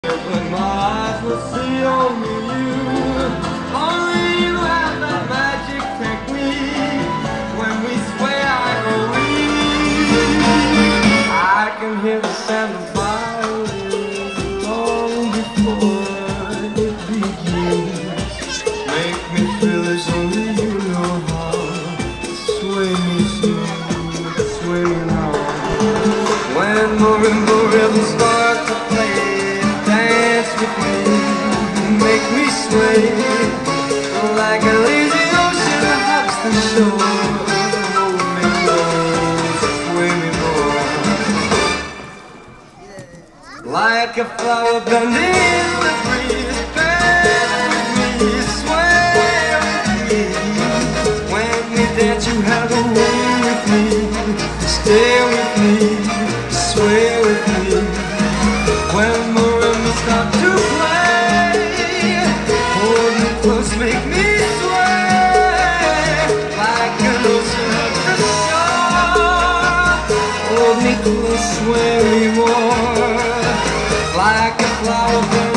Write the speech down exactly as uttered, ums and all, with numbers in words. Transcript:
But my eyes will see only you. Only you have that magic technique. When we sway, I go weak. I can hear the sound of violins long before it begins. Make me feel as only you know how. Sway me smooth, sway me now. When marimba rhythms start to play, dance with me, make me sway like a lazy ocean that hugs the shore. Hold me close, sway me more, like a flower bending in the breeze. Bend with me, sway with me. When we dance, you have a way with me. Stay with me, sway with me. When marimbas start to play, hold me close, make me sway like an ocean at the shore. Hold me close, sway me more, like a flower.